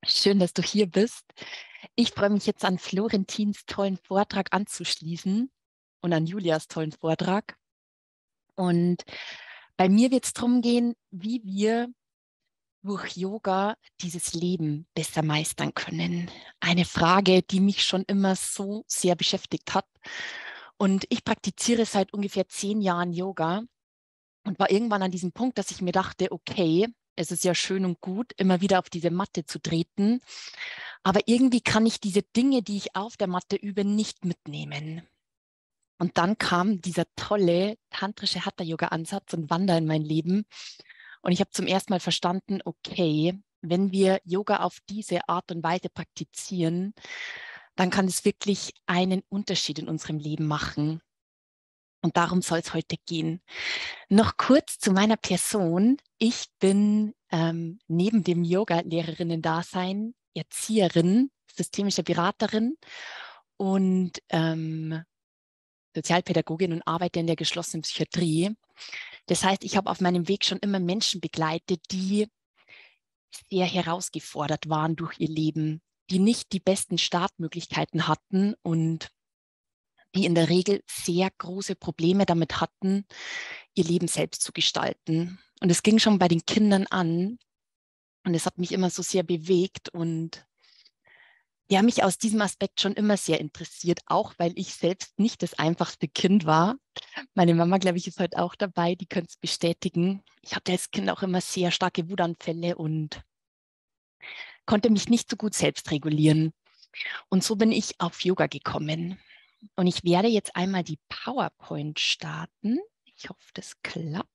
Schön, dass du hier bist. Ich freue mich jetzt an Florentins tollen Vortrag anzuschließen und an Julias tollen Vortrag. Und bei mir wird es darum gehen, wie wir durch Yoga dieses Leben besser meistern können. Eine Frage, die mich schon immer so sehr beschäftigt hat. Und ich praktiziere seit ungefähr 10 Jahren Yoga und war irgendwann an diesem Punkt, dass ich mir dachte, okay, es ist ja schön und gut, immer wieder auf diese Matte zu treten. Aber irgendwie kann ich diese Dinge, die ich auf der Matte übe, nicht mitnehmen. Und dann kam dieser tolle tantrische Hatha-Yoga-Ansatz und Wander in mein Leben. Und ich habe zum ersten Mal verstanden, okay, wenn wir Yoga auf diese Art und Weise praktizieren, dann kann es wirklich einen Unterschied in unserem Leben machen. Und darum soll es heute gehen. Noch kurz zu meiner Person. Ich bin neben dem Yoga-Lehrerinnen-Dasein Erzieherin, systemische Beraterin und Sozialpädagogin und arbeite in der geschlossenen Psychiatrie. Das heißt, ich habe auf meinem Weg schon immer Menschen begleitet, die sehr herausgefordert waren durch ihr Leben, die nicht die besten Startmöglichkeiten hatten und die in der Regel sehr große Probleme damit hatten, ihr Leben selbst zu gestalten. Und es ging schon bei den Kindern an und es hat mich immer so sehr bewegt und ja, mich aus diesem Aspekt schon immer sehr interessiert, auch weil ich selbst nicht das einfachste Kind war. Meine Mama, glaube ich, ist heute auch dabei, die könnte es bestätigen. Ich hatte als Kind auch immer sehr starke Wutanfälle und konnte mich nicht so gut selbst regulieren. Und so bin ich auf Yoga gekommen. Und ich werde jetzt einmal die PowerPoint starten. Ich hoffe, das klappt.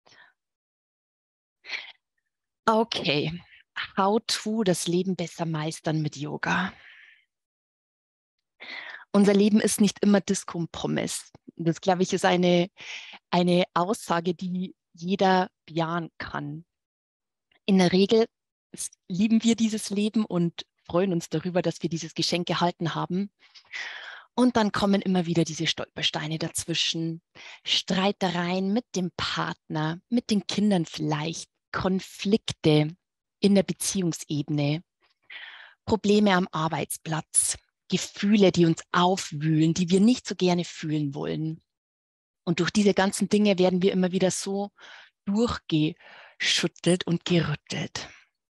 Okay, how to das Leben besser meistern mit Yoga. Unser Leben ist nicht immer Disco und Pommes. Das, glaube ich, ist eine Aussage, die jeder bejahen kann. In der Regel lieben wir dieses Leben und freuen uns darüber, dass wir dieses Geschenk erhalten haben. Und dann kommen immer wieder diese Stolpersteine dazwischen. Streitereien mit dem Partner, mit den Kindern vielleicht, Konflikte in der Beziehungsebene, Probleme am Arbeitsplatz, Gefühle, die uns aufwühlen, die wir nicht so gerne fühlen wollen. Und durch diese ganzen Dinge werden wir immer wieder so durchgeschüttelt und gerüttelt.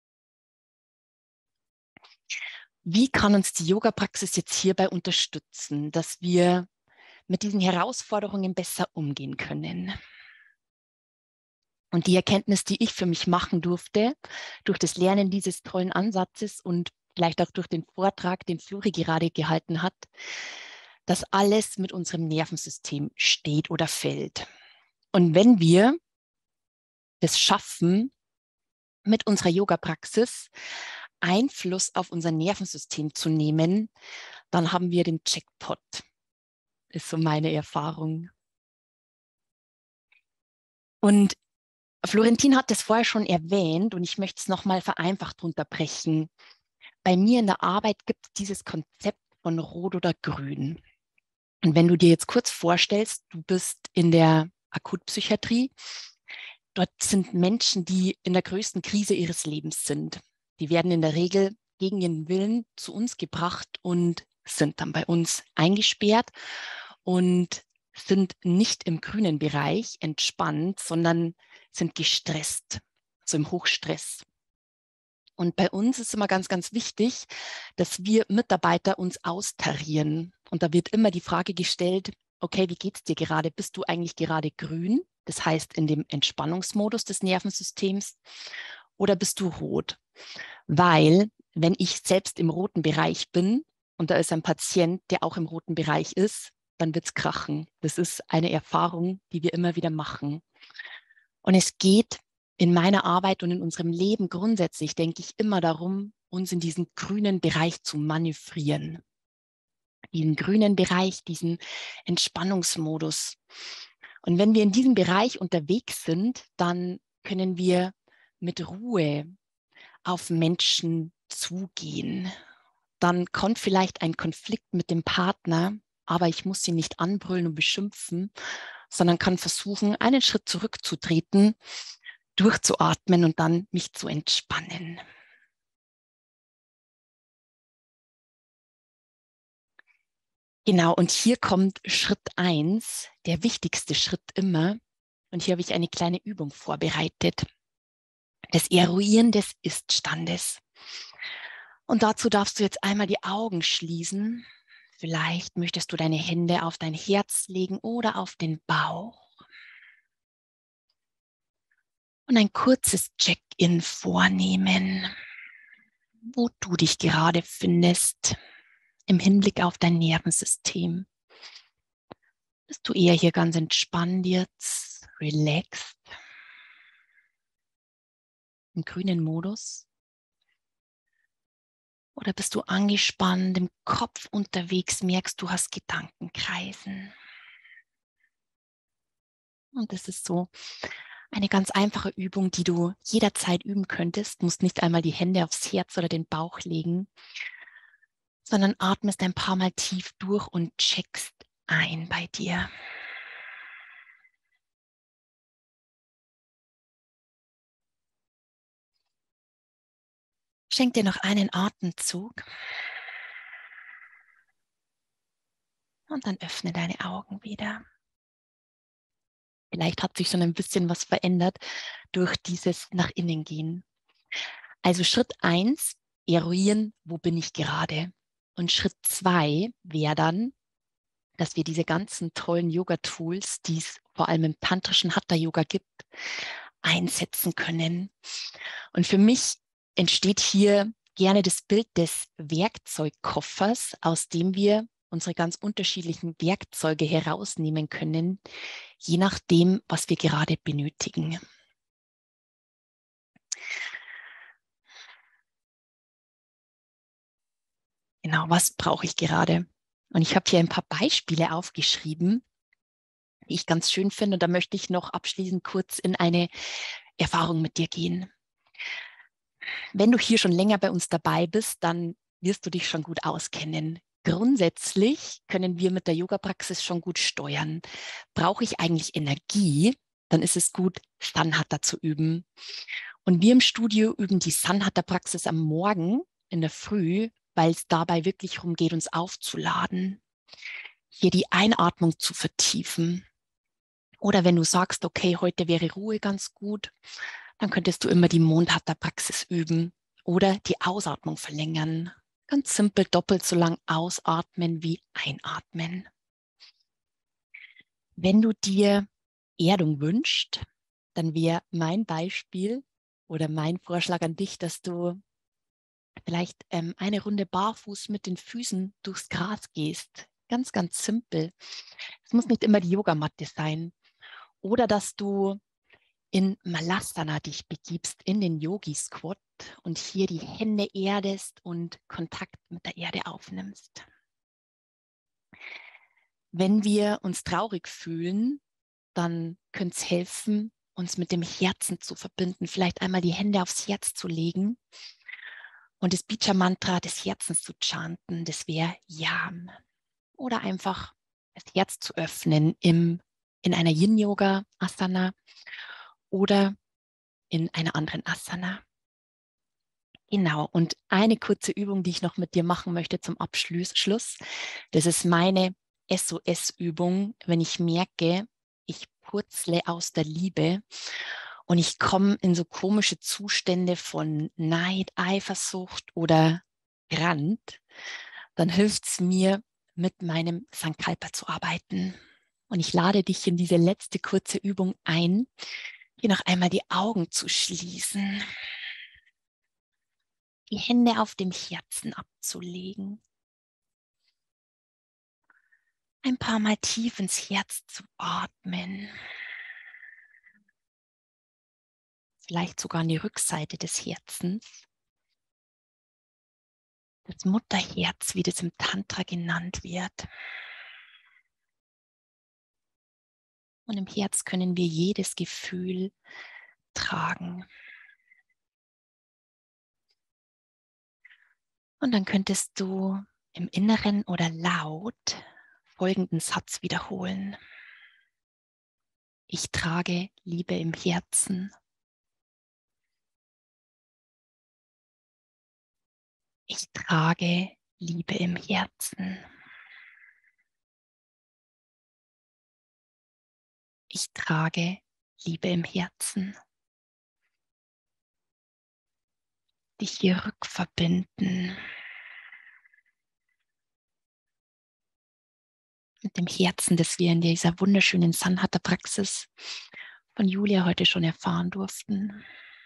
Wie kann uns die Yoga-Praxis jetzt hierbei unterstützen, dass wir mit diesen Herausforderungen besser umgehen können? Und die Erkenntnis, die ich für mich machen durfte, durch das Lernen dieses tollen Ansatzes und vielleicht auch durch den Vortrag, den Flori gerade gehalten hat, dass alles mit unserem Nervensystem steht oder fällt. Und wenn wir es schaffen, mit unserer Yoga-Praxis Einfluss auf unser Nervensystem zu nehmen, dann haben wir den Jackpot, ist so meine Erfahrung. Und Florentin hat das vorher schon erwähnt und ich möchte es nochmal vereinfacht unterbrechen. Bei mir in der Arbeit gibt es dieses Konzept von Rot oder Grün. Und wenn du dir jetzt kurz vorstellst, du bist in der Akutpsychiatrie, dort sind Menschen, die in der größten Krise ihres Lebens sind. Die werden in der Regel gegen ihren Willen zu uns gebracht und sind dann bei uns eingesperrt und sind nicht im grünen Bereich entspannt, sondern sind gestresst, also im Hochstress. Und bei uns ist immer ganz, ganz wichtig, dass wir Mitarbeiter uns austarieren. Und da wird immer die Frage gestellt, okay, wie geht's dir gerade? Bist du eigentlich gerade grün? Das heißt in dem Entspannungsmodus des Nervensystems oder bist du rot? Weil wenn ich selbst im roten Bereich bin und da ist ein Patient, der auch im roten Bereich ist, dann wird's krachen. Das ist eine Erfahrung, die wir immer wieder machen. Und es geht in meiner Arbeit und in unserem Leben grundsätzlich, denke ich, immer darum, uns in diesen grünen Bereich zu manövrieren. Diesen grünen Bereich, diesen Entspannungsmodus. Und wenn wir in diesem Bereich unterwegs sind, dann können wir mit Ruhe auf Menschen zugehen. Dann kommt vielleicht ein Konflikt mit dem Partner, aber ich muss sie nicht anbrüllen und beschimpfen, sondern kann versuchen, einen Schritt zurückzutreten, durchzuatmen und dann mich zu entspannen. Genau, und hier kommt Schritt 1, der wichtigste Schritt immer. Und hier habe ich eine kleine Übung vorbereitet. Das Eruieren des Ist-Standes. Und dazu darfst du jetzt einmal die Augen schließen. Vielleicht möchtest du deine Hände auf dein Herz legen oder auf den Bauch. Und ein kurzes Check-in vornehmen, wo du dich gerade findest im Hinblick auf dein Nervensystem. Bist du eher hier ganz entspannt jetzt, relaxed, im grünen Modus? Oder bist du angespannt, im Kopf unterwegs, merkst du hast Gedankenkreisen? Und das ist so eine ganz einfache Übung, die du jederzeit üben könntest. Du musst nicht einmal die Hände aufs Herz oder den Bauch legen, sondern atmest ein paar Mal tief durch und checkst ein bei dir. Schenk dir noch einen Atemzug und dann öffne deine Augen wieder. Vielleicht hat sich schon ein bisschen was verändert durch dieses nach innen gehen. Also Schritt 1, eruieren, wo bin ich gerade? Und Schritt 2 wäre dann, dass wir diese ganzen tollen Yoga-Tools, die es vor allem im tantrischen Hatha-Yoga gibt, einsetzen können. Und für mich entsteht hier gerne das Bild des Werkzeugkoffers, aus dem wir unsere ganz unterschiedlichen Werkzeuge herausnehmen können, je nachdem, was wir gerade benötigen. Genau, was brauche ich gerade? Und ich habe hier ein paar Beispiele aufgeschrieben, die ich ganz schön finde. Und da möchte ich noch abschließend kurz in eine Erfahrung mit dir gehen. Wenn du hier schon länger bei uns dabei bist, dann wirst du dich schon gut auskennen. Grundsätzlich können wir mit der Yoga-Praxis schon gut steuern. Brauche ich eigentlich Energie, dann ist es gut, Sanhatha zu üben. Und wir im Studio üben die Sanhatha-Praxis am Morgen in der Früh, weil es dabei wirklich darum geht, uns aufzuladen, hier die Einatmung zu vertiefen. Oder wenn du sagst, okay, heute wäre Ruhe ganz gut, dann könntest du immer die Mondhatha-Praxis üben oder die Ausatmung verlängern. Ganz simpel doppelt so lang ausatmen wie einatmen. Wenn du dir Erdung wünschst, dann wäre mein Beispiel oder mein Vorschlag an dich, dass du vielleicht eine Runde barfuß mit den Füßen durchs Gras gehst. Ganz, ganz simpel. Es muss nicht immer die Yogamatte sein. Oder dass du in Malasana dich begibst, in den Yogi Squat und hier die Hände erdest und Kontakt mit der Erde aufnimmst. Wenn wir uns traurig fühlen, dann könnte es helfen, uns mit dem Herzen zu verbinden, vielleicht einmal die Hände aufs Herz zu legen und das Bija-Mantra des Herzens zu chanten, das wäre Yam. Oder einfach das Herz zu öffnen in einer Yin-Yoga-Asana oder in einer anderen Asana. Genau, und eine kurze Übung, die ich noch mit dir machen möchte zum Abschluss, das ist meine SOS-Übung, wenn ich merke, ich purzle aus der Liebe und ich komme in so komische Zustände von Neid, Eifersucht oder Brand, dann hilft es mir, mit meinem Sankalpa zu arbeiten. Und ich lade dich in diese letzte kurze Übung ein, hier noch einmal die Augen zu schließen, die Hände auf dem Herzen abzulegen, ein paar Mal tief ins Herz zu atmen, vielleicht sogar an die Rückseite des Herzens, das Mutterherz, wie das im Tantra genannt wird. Und im Herz können wir jedes Gefühl tragen. Und dann könntest du im Inneren oder laut folgenden Satz wiederholen. Ich trage Liebe im Herzen. Ich trage Liebe im Herzen. Ich trage Liebe im Herzen. Dich hier rückverbinden mit dem Herzen, das wir in dieser wunderschönen Sanhatha-Praxis von Julia heute schon erfahren durften.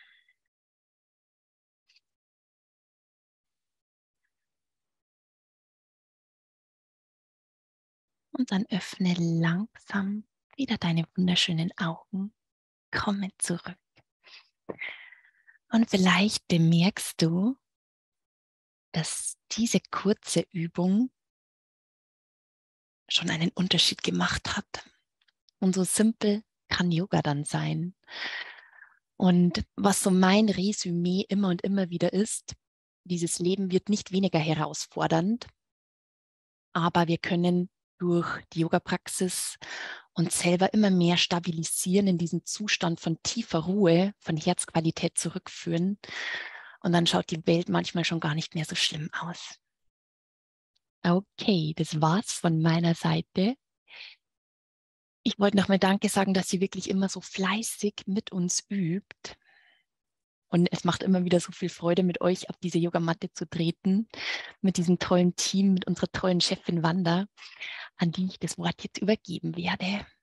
Und dann öffne langsam wieder deine wunderschönen Augen. Komme zurück. Und vielleicht bemerkst du, dass diese kurze Übung schon einen Unterschied gemacht hat. Und so simpel kann Yoga dann sein. Und was so mein Resümee immer und immer wieder ist, dieses Leben wird nicht weniger herausfordernd, aber wir können durch die Yoga-Praxis uns selber immer mehr stabilisieren, in diesen Zustand von tiefer Ruhe, von Herzqualität zurückführen. Und dann schaut die Welt manchmal schon gar nicht mehr so schlimm aus. Okay, das war's von meiner Seite. Ich wollte nochmal Danke sagen, dass sie wirklich immer so fleißig mit uns übt. Und es macht immer wieder so viel Freude, mit euch auf diese Yogamatte zu treten, mit diesem tollen Team, mit unserer tollen Chefin Wanda, an die ich das Wort jetzt übergeben werde.